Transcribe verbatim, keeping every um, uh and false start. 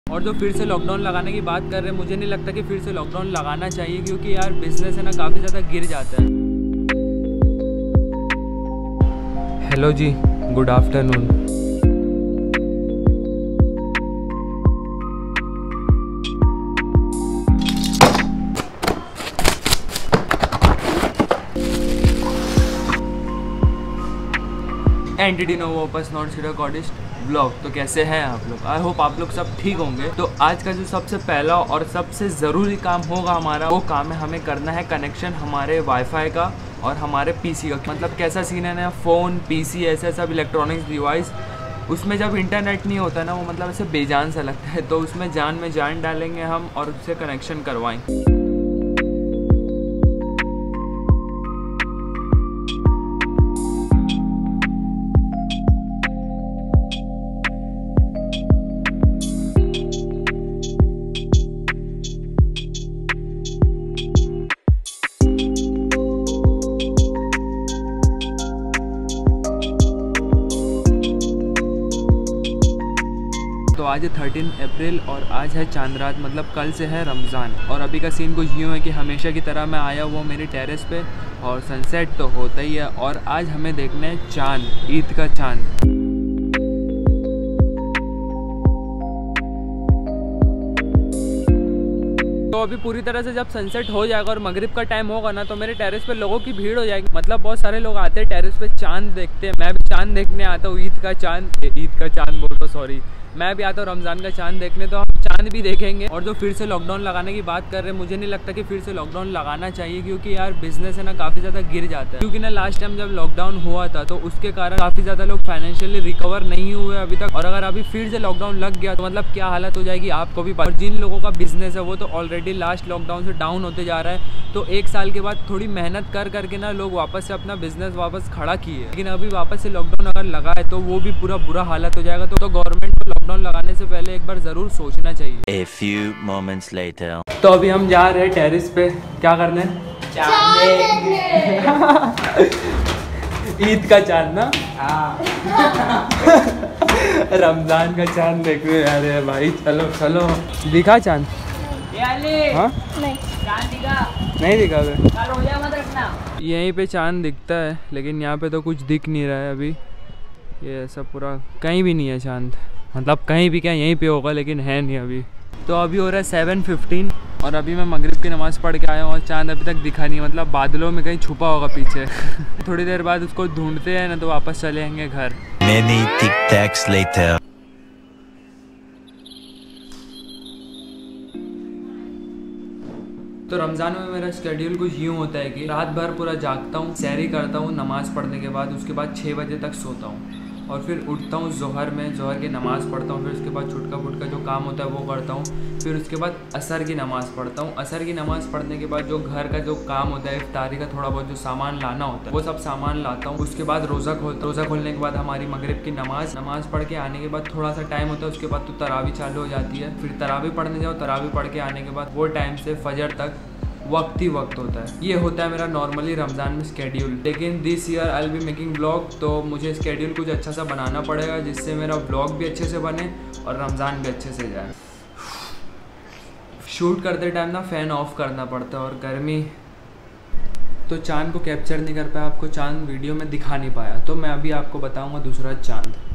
और जो फिर से लॉकडाउन लगाने की बात कर रहे हैं, मुझे नहीं लगता कि फिर से लॉकडाउन लगाना चाहिए, क्योंकि यार बिजनेस है ना काफ़ी ज़्यादा गिर जाता है। हेलो जी, गुड आफ्टरनून। एंटिटी नोवो वापस नॉट सिडोकॉडिस्ट ब्लॉग। तो कैसे हैं आप लोग? आई होप आप लोग सब ठीक होंगे। तो आज का जो सबसे पहला और सबसे ज़रूरी काम होगा हमारा, वो काम है हमें करना है कनेक्शन हमारे वाईफाई का और हमारे पीसी का। मतलब कैसा सीन है ना, फ़ोन पीसी ऐसे सब इलेक्ट्रॉनिक्स डिवाइस, उसमें जब इंटरनेट नहीं होता ना, वो मतलब ऐसे बेजान सा लगता है। तो उसमें जान में जान डालेंगे हम और उससे कनेक्शन करवाएंगे। तो आज है थर्टीन अप्रैल और आज है चांद रात, मतलब कल से है रमज़ान। और अभी का सीन कुछ यूँ है कि हमेशा की तरह मैं आया हुआ मेरी टेरेस पे और सनसेट तो होता ही है। और आज हमें देखना है चांद, ईद का चांद। तो अभी पूरी तरह से जब सनसेट हो जाएगा और मगरिब का टाइम होगा ना, तो मेरे टेरेस पे लोगों की भीड़ हो जाएगी। मतलब बहुत सारे लोग आते हैं टेरेस पे चांद देखते हैं। मैं भी चांद देखने आता हूँ, ईद का चांद ईद का चांद बोल रहा सॉरी मैं भी आता हूँ रमज़ान का चांद देखने। तो हम चांद भी देखेंगे। और जो फिर से लॉकडाउन लगाने की बात कर रहे हैं, मुझे नहीं लगता कि फिर से लॉकडाउन लगाना चाहिए, क्योंकि यार बिजनेस है ना काफ़ी ज़्यादा गिर जाता है। क्योंकि ना लास्ट टाइम जब लॉकडाउन हुआ था तो उसके कारण काफ़ी ज़्यादा लोग फाइनेंशियली रिकवर नहीं हुए अभी तक। और अगर अभी फिर से लॉकडाउन लग गया तो मतलब क्या हालत हो जाएगी आपको भी पता। और जिन लोगों का बिजनेस है वो तो ऑलरेडी लास्ट लॉकडाउन से डाउन होते जा रहा है। तो एक साल के बाद थोड़ी मेहनत कर करके ना लोग वापस से अपना बिजनेस वापस खड़ा किए, लेकिन अभी वापस से लॉकडाउन अगर लगा है तो वो भी पूरा बुरा हालत हो जाएगा। तो गवर्नमेंट को लॉकडाउन लगाने से पहले एक बार ज़रूर सोचना चाहिए। A few moments later. तो अभी हम जा रहे हैं टेरेस पे, क्या करने? चांद देखने। ईद का चांद ना, रमजान का चांद देखने। अरे भाई चलो चलो। दिखा चांद? हाँ नहीं चांद दिखा नहीं दिखा फिर यहीं पे चांद दिखता है, लेकिन यहाँ पे तो कुछ दिख नहीं रहा है अभी। ये ऐसा पूरा कहीं भी नहीं है चांद, मतलब कहीं भी क्या यहीं पे होगा, लेकिन है नहीं अभी। तो अभी हो रहा है सेवन फिफ्टीन और अभी मैं मगरिब की नमाज़ पढ़ के आया हूँ और चांद अभी तक दिखा नहीं, मतलब बादलों में कहीं छुपा होगा पीछे। थोड़ी देर बाद उसको ढूंढते हैं ना, तो वापस चले आएंगे घर। Many tic-tacs later. तो रमज़ान में मेरा शेड्यूल कुछ यूँ होता है कि रात भर पूरा जागता हूँ, सहरी करता हूँ नमाज़ पढ़ने के बाद। उसके बाद छः बजे तक सोता हूँ और फिर उठता हूँ ज़ोहर में, ज़ोहर की नमाज़ पढ़ता हूँ। फिर उसके बाद छुटका फुटका जो काम होता है वो करता हूँ। फिर उसके बाद असर की नमाज़ पढ़ता हूँ। असर की नमाज़ पढ़ने के बाद जो घर का जो काम होता है, इफ्तारी का थोड़ा बहुत जो सामान लाना होता है वो सब सामान लाता हूँ। उसके बाद रोज़ा खोलता हूँ। रोज़ा खोलने के बाद हमारी मगरिब की नमाज़ नमाज़ पढ़ के आने के बाद थोड़ा सा टाइम होता है, उसके बाद तो तरावी चालू हो जाती है। फिर तरावी पढ़ने जाओ, तरावी पढ़ के आने के बाद वो टाइम से फजर तक वक्त ही वक्त होता है। ये होता है मेरा नॉर्मली रमज़ान में स्केड्यूल। लेकिन this year I will be making blog, तो मुझे स्केड्यूल कुछ अच्छा सा बनाना पड़ेगा जिससे मेरा ब्लॉग भी अच्छे से बने और रमज़ान भी अच्छे से जाए। शूट करते टाइम ना फ़ैन ऑफ करना पड़ता है और गर्मी, तो चांद को कैप्चर नहीं कर पाया, आपको चांद वीडियो में दिखा नहीं पाया। तो मैं अभी आपको बताऊँगा दूसरा चांद।